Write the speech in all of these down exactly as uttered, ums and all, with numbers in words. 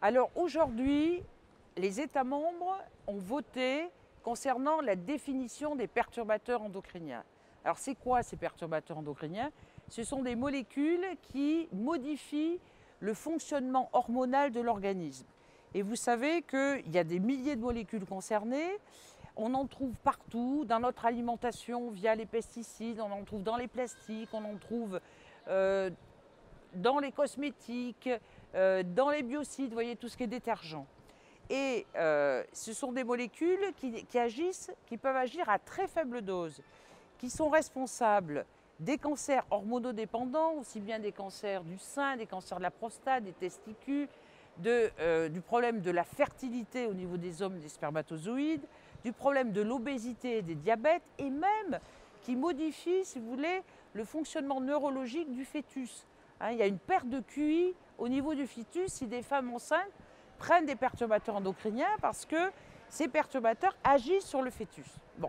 Alors aujourd'hui, les États membres ont voté concernant la définition des perturbateurs endocriniens. Alors c'est quoi ces perturbateurs endocriniens? Ce sont des molécules qui modifient le fonctionnement hormonal de l'organisme. Et vous savez qu'il y a des milliers de molécules concernées. On en trouve partout, dans notre alimentation via les pesticides, on en trouve dans les plastiques, on en trouve euh, dans les cosmétiques, euh, dans les biocides, vous voyez, tout ce qui est détergent. Et euh, ce sont des molécules qui, qui agissent, qui peuvent agir à très faible dose, qui sont responsables des cancers hormonodépendants, aussi bien des cancers du sein, des cancers de la prostate, des testicules, de, euh, du problème de la fertilité au niveau des hommes, des spermatozoïdes, du problème de l'obésité et des diabètes, et même qui modifient, si vous voulez, le fonctionnement neurologique du fœtus. Hein, il y a une perte de Q I au niveau du fœtus si des femmes enceintes prennent des perturbateurs endocriniens parce que ces perturbateurs agissent sur le fœtus. Bon.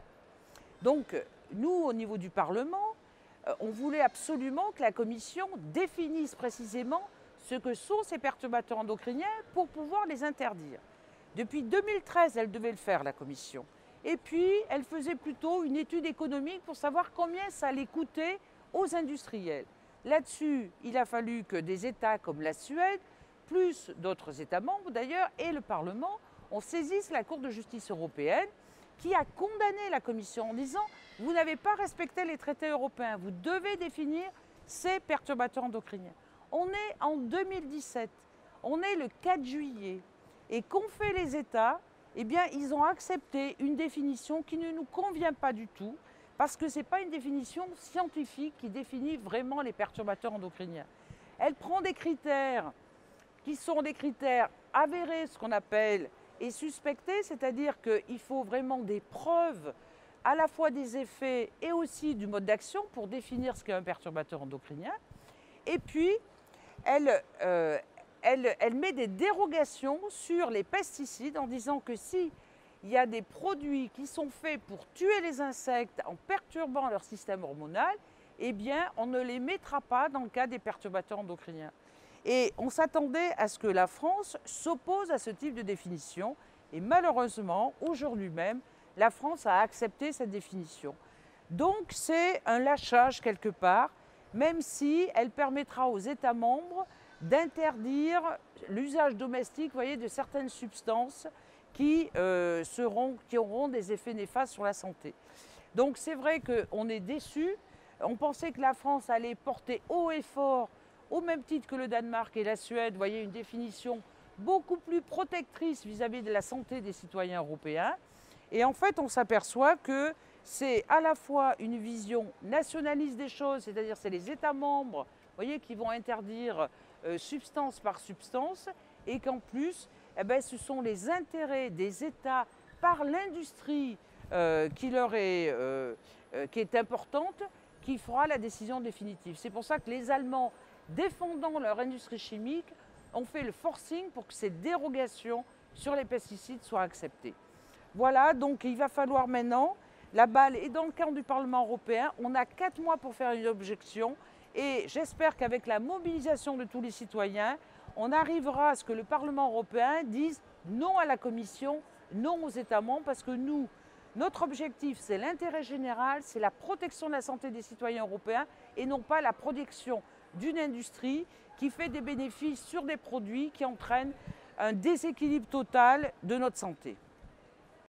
Donc, nous, au niveau du Parlement, on voulait absolument que la Commission définisse précisément ce que sont ces perturbateurs endocriniens pour pouvoir les interdire. Depuis deux mille treize, elle devait le faire, la Commission. Et puis, elle faisait plutôt une étude économique pour savoir combien ça allait coûter aux industriels. Là-dessus, il a fallu que des États comme la Suède, plus d'autres États membres d'ailleurs, et le Parlement, on saisisse la Cour de justice européenne qui a condamné la Commission en disant « Vous n'avez pas respecté les traités européens, vous devez définir ces perturbateurs endocriniens ». On est en deux mille dix-sept, on est le quatre juillet, et qu'ont fait les États? Eh bien, ils ont accepté une définition qui ne nous convient pas du tout, parce que ce n'est pas une définition scientifique qui définit vraiment les perturbateurs endocriniens. Elle prend des critères qui sont des critères avérés, ce qu'on appelle, et suspectés, c'est-à-dire qu'il faut vraiment des preuves à la fois des effets et aussi du mode d'action pour définir ce qu'est un perturbateur endocrinien. Et puis, elle, euh, elle, elle met des dérogations sur les pesticides en disant que si il y a des produits qui sont faits pour tuer les insectes en perturbant leur système hormonal, eh bien, on ne les mettra pas dans le cas des perturbateurs endocriniens. Et on s'attendait à ce que la France s'oppose à ce type de définition. Et malheureusement, aujourd'hui même, la France a accepté cette définition. Donc c'est un lâchage quelque part, même si elle permettra aux États membres d'interdire l'usage domestique, vous voyez, de certaines substances qui, euh, seront, qui auront des effets néfastes sur la santé. Donc c'est vrai qu'on est déçus. On pensait que la France allait porter haut et fort, au même titre que le Danemark et la Suède, vous voyez, une définition beaucoup plus protectrice vis-à-vis de la santé des citoyens européens. Et en fait, on s'aperçoit que c'est à la fois une vision nationaliste des choses, c'est-à-dire c'est les États membres, vous voyez, qui vont interdire euh, substance par substance, et qu'en plus, eh ben, ce sont les intérêts des États par l'industrie euh, qui leur est, euh, euh, qui est importante, qui fera la décision définitive. C'est pour ça que les Allemands, défendant leur industrie chimique, ont fait le forcing pour que ces dérogations sur les pesticides soient acceptées. Voilà, donc il va falloir maintenant, la balle est dans le camp du Parlement européen, on a quatre mois pour faire une objection et j'espère qu'avec la mobilisation de tous les citoyens, on arrivera à ce que le Parlement européen dise non à la Commission, non aux États membres, parce que nous, notre objectif, c'est l'intérêt général, c'est la protection de la santé des citoyens européens et non pas la protection d'une industrie qui fait des bénéfices sur des produits qui entraînent un déséquilibre total de notre santé.